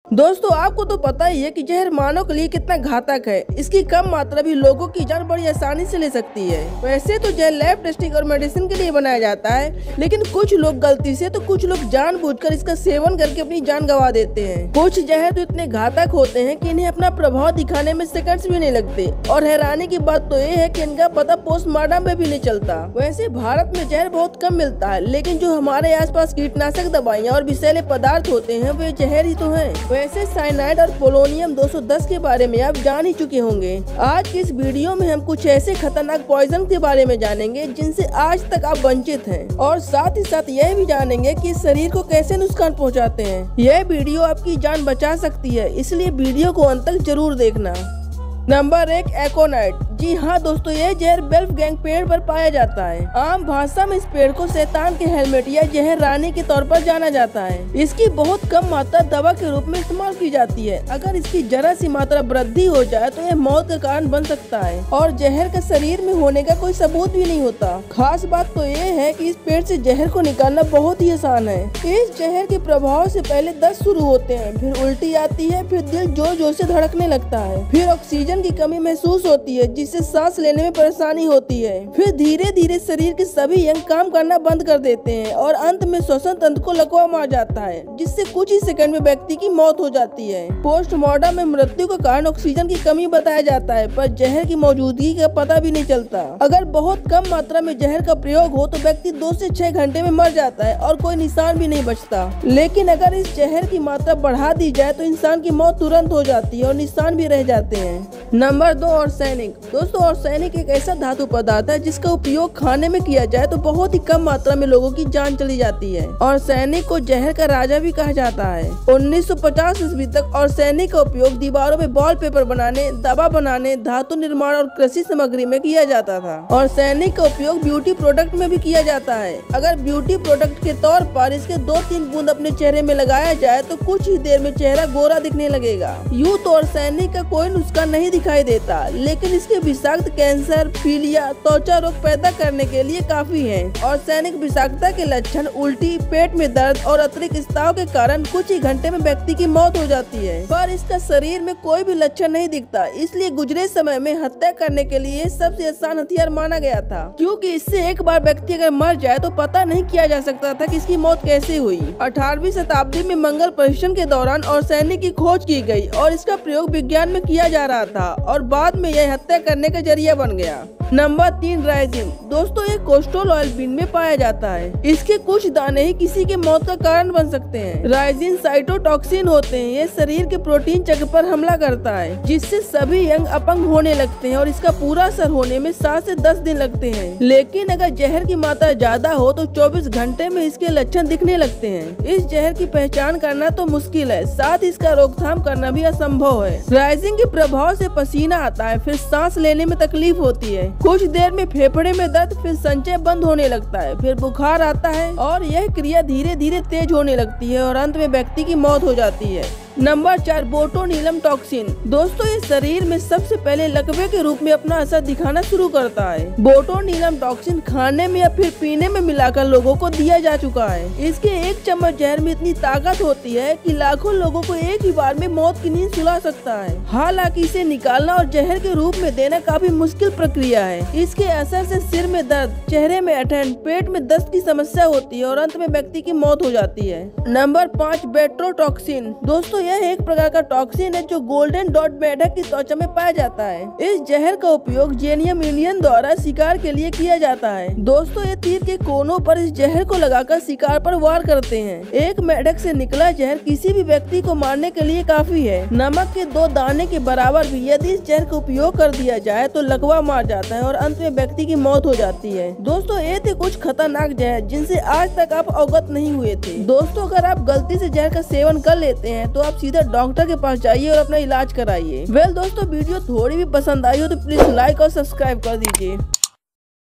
दोस्तों आपको तो पता ही है कि जहर मानव के लिए कितना घातक है। इसकी कम मात्रा भी लोगों की जान बड़ी आसानी से ले सकती है। वैसे तो जहर लैब टेस्टिंग और मेडिसिन के लिए बनाया जाता है, लेकिन कुछ लोग गलती से तो कुछ लोग जानबूझकर इसका सेवन करके अपनी जान गंवा देते हैं। कुछ जहर तो इतने घातक होते हैं कि इन्हें अपना प्रभाव दिखाने में सेकंड्स भी नहीं लगते, और हैरानी की बात तो ये है कि इनका पता पोस्टमार्टम में भी नहीं चलता। वैसे भारत में जहर बहुत कम मिलता है, लेकिन जो हमारे आसपास कीटनाशक दवाइयाँ और विषैले पदार्थ होते हैं वे जहर ही तो है। वैसे साइनाइड और पोलोनियम 210 के बारे में आप जान ही चुके होंगे। आज की इस वीडियो में हम कुछ ऐसे खतरनाक पॉइजन के बारे में जानेंगे जिनसे आज तक आप वंचित हैं, और साथ ही साथ यह भी जानेंगे कि शरीर को कैसे नुकसान पहुंचाते हैं। यह वीडियो आपकी जान बचा सकती है, इसलिए वीडियो को अंत तक जरूर देखना। नंबर 1, एकोनाइट। जी हाँ दोस्तों, यह जहर बेल्फ गैंग पेड़ पर पाया जाता है। आम भाषा में इस पेड़ को शैतान के हेलमेट या जहर रानी के तौर पर जाना जाता है। इसकी बहुत कम मात्रा दवा के रूप में इस्तेमाल की जाती है। अगर इसकी जरा सी मात्रा वृद्धि हो जाए तो यह मौत का कारण बन सकता है, और जहर का शरीर में होने का कोई सबूत भी नहीं होता। खास बात तो ये है कि इस पेड़ से जहर को निकालना बहुत ही आसान है। इस जहर के प्रभाव से पहले दस्त शुरू होते हैं, फिर उल्टी आती है, फिर दिल जोर जोर से धड़कने लगता है, फिर ऑक्सीजन की कमी महसूस होती है जिससे सांस लेने में परेशानी होती है, फिर धीरे धीरे शरीर के सभी अंग काम करना बंद कर देते हैं, और अंत में श्वसन तंत्र को लकवा मार जाता है, जिससे कुछ ही सेकंड में व्यक्ति की मौत हो जाती है। पोस्टमार्टम में मृत्यु का कारण ऑक्सीजन की कमी बताया जाता है, पर जहर की मौजूदगी का पता भी नहीं चलता। अगर बहुत कम मात्रा में जहर का प्रयोग हो तो व्यक्ति 2 से 6 घंटे में मर जाता है और कोई निशान भी नहीं बचता। लेकिन अगर इस जहर की मात्रा बढ़ा दी जाए तो इंसान की मौत तुरंत हो जाती है और निशान भी रह जाते हैं। Number 2, arsenic. दोस्तों आर्सेनिक एक ऐसा धातु पदार्थ है जिसका उपयोग खाने में किया जाए तो बहुत ही कम मात्रा में लोगों की जान चली जाती है। आर्सेनिक को जहर का राजा भी कहा जाता है। 1950 ईस्वी तक आर्सेनिक का उपयोग दीवारों में वॉलपेपर बनाने, दवा बनाने, धातु निर्माण और कृषि सामग्री में किया जाता था। आर्सेनिक का उपयोग ब्यूटी प्रोडक्ट में भी किया जाता है। अगर ब्यूटी प्रोडक्ट के तौर पर इसके 2-3 बूंद अपने चेहरे में लगाया जाए तो कुछ ही देर में चेहरा गोरा दिखने लगेगा। यूं तो आर्सेनिक का कोई नुकसान नहीं दिखाई देता, लेकिन इसके विषाक्त कैंसर, पीलिया, त्वचा रोग पैदा करने के लिए काफी है। आर्सेनिक विषाक्तता के लक्षण उल्टी, पेट में दर्द और अतिरिक्त स्त्राव के कारण कुछ ही घंटे में व्यक्ति की मौत हो जाती है, पर इसका शरीर में कोई भी लक्षण नहीं दिखता। इसलिए गुजरे समय में हत्या करने के लिए सबसे आसान हथियार माना गया था, क्योंकि इससे एक बार व्यक्ति अगर मर जाए तो पता नहीं किया जा सकता था कि इसकी मौत कैसे हुई। 18वीं शताब्दी में मंगल परीक्षण के दौरान आर्सेनिक की खोज की गई और इसका प्रयोग विज्ञान में किया जा रहा था, और बाद में यह हत्या करने का जरिया बन गया। Number 3, ricin. दोस्तों ये कोस्टल ऑयल बीन में पाया जाता है। इसके कुछ दाने ही किसी के मौत का कारण बन सकते हैं। राइजिन साइटोटॉक्सिन होते हैं। ये शरीर के प्रोटीन चक्र पर हमला करता है, जिससे सभी अंग अपंग होने लगते हैं, और इसका पूरा असर होने में 7 से 10 दिन लगते हैं। लेकिन अगर जहर की मात्रा ज्यादा हो तो 24 घंटे में इसके लक्षण दिखने लगते हैं। इस जहर की पहचान करना तो मुश्किल है, साथ इसका रोकथाम करना भी असंभव है। राइजिन के प्रभाव से पसीना आता है, फिर सांस लेने में तकलीफ होती है, कुछ देर में फेफड़े में दर्द, फिर संचय बंद होने लगता है, फिर बुखार आता है, और यह क्रिया धीरे धीरे तेज होने लगती है और अंत में व्यक्ति की मौत हो जाती है। Number 4, botulinum toxin. दोस्तों ये शरीर में सबसे पहले लकवे के रूप में अपना असर दिखाना शुरू करता है। बोटुलिनम टॉक्सिन खाने में या फिर पीने में मिलाकर लोगों को दिया जा चुका है। इसके 1 चम्मच जहर में इतनी ताकत होती है कि लाखों लोगों को एक ही बार में मौत की नींद सुला सकता है। हालांकि इसे निकालना और जहर के रूप में देना काफी मुश्किल प्रक्रिया है। इसके असर से सिर में दर्द, चेहरे में ऐंठन, पेट में दस्त की समस्या होती है और अंत में व्यक्ति की मौत हो जाती है। Number 5, batrachotoxin. दोस्तों यह एक प्रकार का टॉक्सिन है जो गोल्डन डॉट मेढक की त्वचा में पाया जाता है। इस जहर का उपयोग जेनियम इंडियन द्वारा शिकार के लिए किया जाता है। दोस्तों ये तीर के कोनों पर इस जहर को लगाकर शिकार पर वार करते हैं। एक मेढक से निकला जहर किसी भी व्यक्ति को मारने के लिए काफी है। नमक के 2 दाने के बराबर भी यदि इस जहर का उपयोग कर दिया जाए तो लकवा मार जाता है और अंत में व्यक्ति की मौत हो जाती है। दोस्तों ये थे कुछ खतरनाक जहर जिनसे आज तक आप अवगत नहीं हुए थे। दोस्तों अगर आप गलती से जहर का सेवन कर लेते हैं तो आप सीधा डॉक्टर के पास जाइए और अपना इलाज कराइए। वेल दोस्तों वीडियो थोड़ी भी पसंद आई हो तो प्लीज लाइक और सब्सक्राइब कर दीजिए।